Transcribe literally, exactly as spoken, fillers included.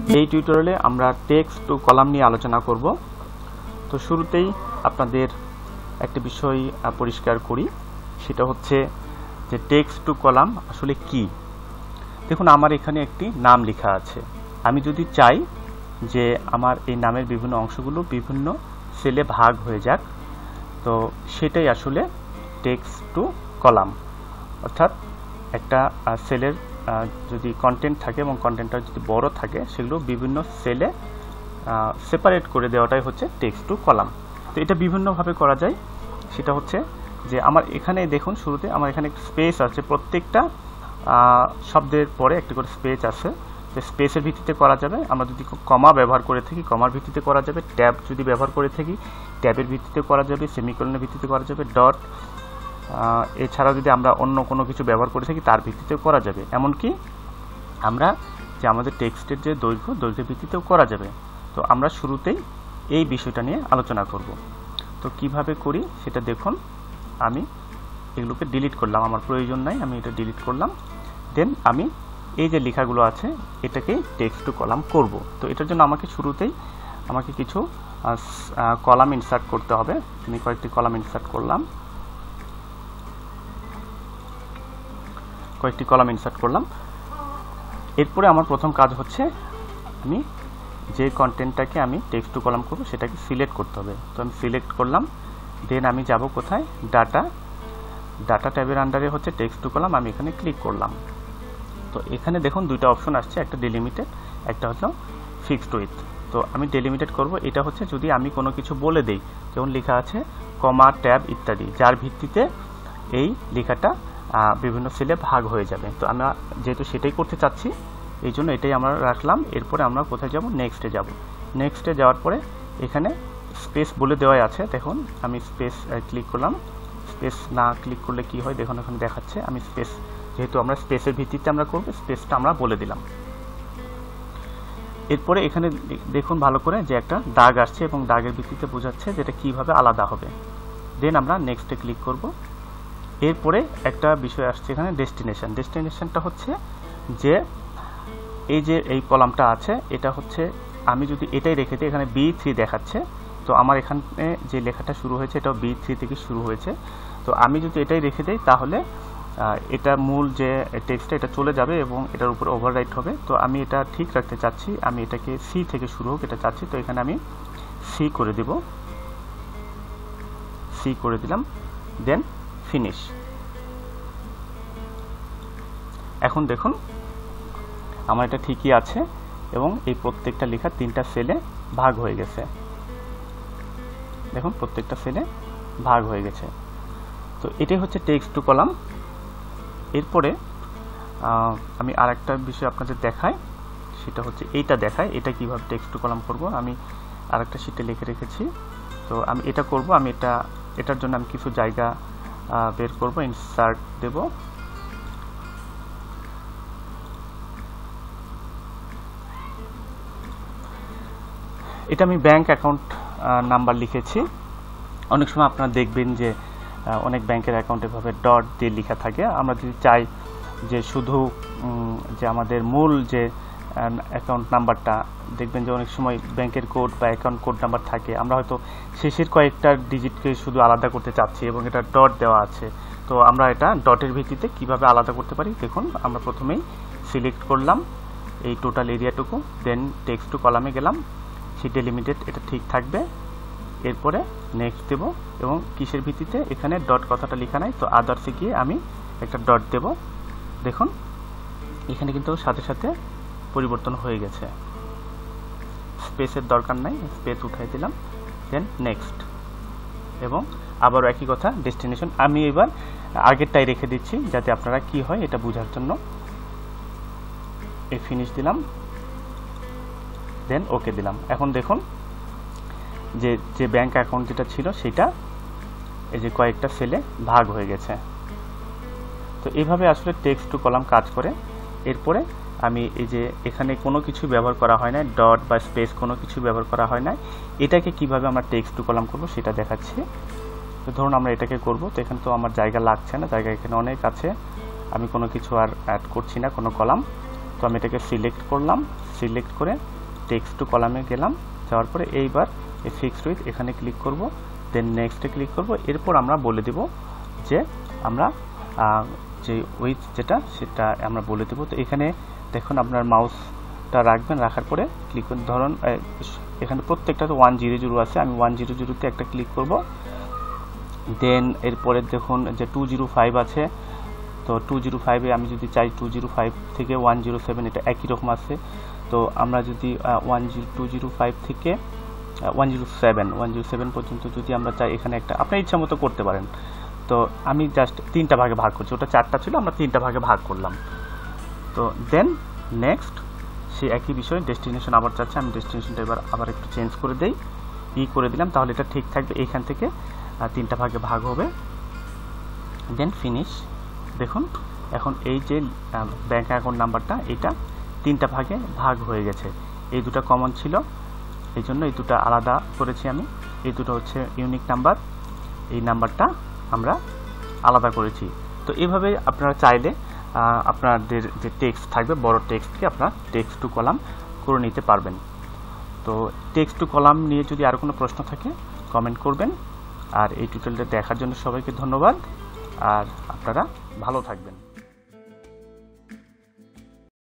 এই টিউটোরিয়ালে আমরা টেক্সট টু কলাম নিয়ে আলোচনা করব। তো শুরুতেই আপনাদের একটা বিষয় পরিষ্কার করি, সেটা হচ্ছে যে টেক্সট টু কলাম আসলে কি। দেখুন, আমার এখানে একটি নাম লেখা আছে। আমি যদি চাই যে আমার এই নামের বিভিন্ন অংশগুলো বিভিন্ন সেলে ভাগ হয়ে যাক, তো সেটাই আসলে টেক্সট টু কলাম। অর্থাৎ একটা সেলের যদি কন্টেন্ট থাকে এবং কন্টেন্টটা যদি বড় থাকে, সেগুলো বিভিন্ন সেলে সেপারেট করে দেওয়াটাই হচ্ছে টেক্সট টু কলাম। তো এটা বিভিন্নভাবে করা যায়। সেটা হচ্ছে যে আমার এখানে দেখুন, শুরুতে আমার এখানে একটা স্পেস আছে, প্রত্যেকটা শব্দের পরে একটি করে স্পেস আছে। যে স্পেসের ভিত্তিতে করা যাবে। আমরা যদি কমা ব্যবহার করে থাকি, কমার ভিত্তিতে করা যাবে। ট্যাব যদি ব্যবহার করে থাকি, ট্যাবের ভিত্তিতে করা যাবে। সেমিকোলনের ভিত্তিতে করা যাবে। ডট এছাড়াও যদি আমরা অন্য কোনো কিছু ব্যবহার করে থাকি, তার ভিত্তিতেও করা যাবে। এমনকি আমরা যে আমাদের টেক্সটের যে দৈর্ঘ্য, দৈর্ঘ্যের ভিত্তিতেও করা যাবে। তো আমরা শুরুতেই এই বিষয়টা নিয়ে আলোচনা করব। তো কিভাবে করি সেটা দেখুন। আমি এগুলোকে ডিলিট করলাম, আমার প্রয়োজন নাই, আমি এটা ডিলিট করলাম। দেন আমি এই যে লেখাগুলো আছে, এটাকে টেক্সট টু কলাম করব। তো এটার জন্য আমাকে শুরুতেই আমাকে কিছু কলাম ইনসার্ট করতে হবে। আমি কয়েকটি কলাম ইনসার্ট করলাম কয়েকটি কলাম ইনসার্ট করলাম। এরপরে আমার প্রথম কাজ হচ্ছে আমি যে কন্টেন্টটাকে আমি টেক্সট টু কলাম করব সেটাকে সিলেক্ট করতে হবে। তো আমি সিলেক্ট করলাম। দেন আমি যাব কোথায়, ডাটা ডাটা ট্যাবের আন্ডারে হচ্ছে টেক্সট টু কলাম। আমি এখানে ক্লিক করলাম। তো এখানে দেখুন দুইটা অপশন আসছে, একটা ডিলিমিটেড, একটা হচ্ছে ফিক্সড উইথ। তো আমি ডিলিমিটেড করব। এটা হচ্ছে যদি আমি কোনো কিছু বলে দেই, যেমন লেখা আছে কমা, ট্যাব ইত্যাদি, যার ভিত্তিতে এই লেখাটা বিভিন্ন সেলে ভাগ হয়ে যাবে। তো আমরা যেহেতু সেটাই করতে চাচ্ছি, এই জন্য এটাই আমরা রাখলাম। এরপরে আমরা কোথায় যাব, নেক্সটে যাব। নেক্সটে যাওয়ার পরে এখানে স্পেস বলে দেওয়াই আছে। দেখুন আমি স্পেস ক্লিক করলাম। স্পেস না ক্লিক করলে কি হয় দেখুন, এখানে দেখাচ্ছে আমি স্পেস, যেহেতু আমরা স্পেসের ভিত্তিতে আমরা করব, স্পেসটা আমরা বলে দিলাম। এরপরে এখানে দেখুন ভালো করে যে একটা দাগ আসছে এবং দাগের ভিত্তিতে বোঝাচ্ছে যেটা কিভাবে আলাদা হবে। দেন আমরা নেক্সটে ক্লিক করব। এরপরে একটা বিষয় আসছে এখানে ডেস্টিনেশন। ডেস্টিনেশনটা হচ্ছে যে এই যে এই কলামটা আছে, এটা হচ্ছে আমি যদি এটাই রেখে দিই, এখানে বি থ্রি দেখাচ্ছে। তো আমার এখানে যে লেখাটা শুরু হয়েছে এটাও বি থ্রি থেকে শুরু হয়েছে। তো আমি যদি এটাই রেখে দিই, তাহলে এটা মূল যে টেক্সটটা এটা চলে যাবে এবং এটার উপরে ওভাররাইট হবে। তো আমি এটা ঠিক রাখতে চাচ্ছি, আমি এটাকে সি থেকে শুরু হোক এটা চাচ্ছি। তো এখানে আমি সি করে দেব, সি করে দিলাম। Then finish. এখন দেখুন আমার এটা ঠিকই আছে এবং এই প্রত্যেকটা লেখা তিনটা সেলে ভাগ হয়ে গেছে। দেখুন প্রত্যেকটা সেলে ভাগ হয়ে গেছে। তো এটাই হচ্ছে টেক্সট টু কলাম। এরপরে আমি আর একটা বিষয় আপনাদের দেখাই, সেটা হচ্ছে এইটা দেখায় এটা কিভাবে টেক্সট টু কলাম করব। আমি আর একটা শিটে লিখে রেখেছি। তো আমি এটা করব। আমি এটা এটার জন্য আমি কিছু জায়গা বের করব, ইনসার্ট দেব। এটা আমি ব্যাংক অ্যাকাউন্ট নাম্বার লিখেছি। অনেক সময় আপনারা দেখবেন যে অনেক ব্যাংকের অ্যাকাউন্ট এভাবে ডট দিয়ে লেখা থাকে। আমরা যদি চাই যে শুধু যে আমাদের মূল যে অ্যাকাউন্ট নাম্বারটা, দেখবেন যে অনেক সময় ব্যাংকের কোড বা অ্যাকাউন্ট কোড নাম্বার থাকে, আমরা হয়তো শেষের কয়েকটা ডিজিটকে শুধু আলাদা করতে চাচ্ছি এবং এটা ডট দেওয়া আছে। তো আমরা এটা ডটের ভিত্তিতে কিভাবে আলাদা করতে পারি দেখুন। আমরা প্রথমেই সিলেক্ট করলাম এই টোটাল এরিয়াটুকু। দেন টেক্সট টু কলামে গেলাম, সেই ডিলিমিটেড এটা ঠিক থাকবে। এরপরে নেক্সট দেব এবং কিসের ভিত্তিতে, এখানে ডট কথাটা লেখা নাই, তো আদার্সে গিয়ে আমি একটা ডট দেব। দেখুন এখানে কিন্তু সাথে সাথে পরিবর্তন হয়ে গেছে, স্পেসের দরকার নাই, স্পেস উঠাই দিলাম। দেন নেক্সট এবং আবারও একই কথা ডেস্টিনেশন। আমি এবার আগেরটাই রেখে দিচ্ছি যাতে আপনারা কি হয় এটা বোঝার জন্য। এই ফিনিশ দিলাম, দেন ওকে দিলাম। এখন দেখুন যে যে ব্যাংক অ্যাকাউন্ট যেটা ছিল সেটা এই যে কয়েকটা সেলে ভাগ হয়ে গেছে। তো এইভাবে আসলে টেক্সট টু কলাম কাজ করে। এরপরে আমি এই যে এখানে কোনো কিছু ব্যবহার করা হয় না, ডট বা স্পেস কোনো কিছু ব্যবহার করা হয় না, এটাকে কিভাবে আমরা টেক্সট টু কলাম করব সেটা দেখাচ্ছি। তো ধরুন আমরা এটাকে করব। তো এখানে তো আমার জায়গা লাগছে না, জায়গা এখানে অনেক আছে, আমি কোনো কিছু আর অ্যাড করছি না, কোনো কলাম। তো আমি এটাকে সিলেক্ট করলাম, সিলেক্ট করে টেক্সট টু কলামে গেলাম, যাওয়ার পরে এইবার এই ফিক্সড উইথ এখানে ক্লিক করব, দেন নেক্সটে ক্লিক করব। এরপর আমরা বলে দেব যে আমরা যে উইথ যেটা সেটা আমরা বলে দেব। তো এখানে দেখুন আপনার মাউসটা রাখবেন, রাখার পরে ক্লিক করুন। ধরুন এখানে প্রত্যেকটাতে ওয়ান জিরো জিরো আছে, আমি ওয়ান জিরো জিরোতে একটা ক্লিক করব। দেন এরপরে দেখুন যে টু জিরো ফাইভ আছে, তো টু জিরো ফাইভে আমি যদি চাই টু জিরো ফাইভ থেকে ওয়ান জিরো সেভেন এটা একই রকম আছে। তো আমরা যদি one zero two zero five থেকে one zero seven one zero seven পর্যন্ত যদি আমরা চাই, এখানে একটা আপনার ইচ্ছা মতো করতে পারেন। তো আমি জাস্ট তিনটা ভাগে ভাগ করছি, ওটা চারটা ছিল, আমরা তিনটা ভাগে ভাগ করলাম। তো দেন নেক্সট সেই একই বিষয় ডেস্টিনেশন আবার চাচ্ছে, আমি ডেস্টিনেশনটা এবার আবার একটু চেঞ্জ করে দেই, ই করে দিলাম, তাহলে এটা ঠিক থাকবে। এইখান থেকে তিনটা ভাগে ভাগ হবে, দেন ফিনিশ। দেখুন এখন এই যে ব্যাঙ্ক অ্যাকাউন্ট নাম্বারটা এটা তিনটা ভাগে ভাগ হয়ে গেছে। এই দুটো কমন ছিল, এই জন্য এই দুটো আলাদা করেছি আমি। এই দুটো হচ্ছে ইউনিক নাম্বার, এই নাম্বারটা আমরা আলাদা করেছি। তো এইভাবে আপনারা চাইলে আপনাদের যে টেক্সট থাকবে বড় টেক্সটকে আপনারা টেক্সট টু কলাম করে নিতে পারবেন। তো টেক্সট টু কলাম নিয়ে যদি আরও কোনো প্রশ্ন থাকে কমেন্ট করবেন। আর এই টিউটোরিয়ালটা দেখার জন্য সবাইকে ধন্যবাদ, আর আপনারা ভালো থাকবেন।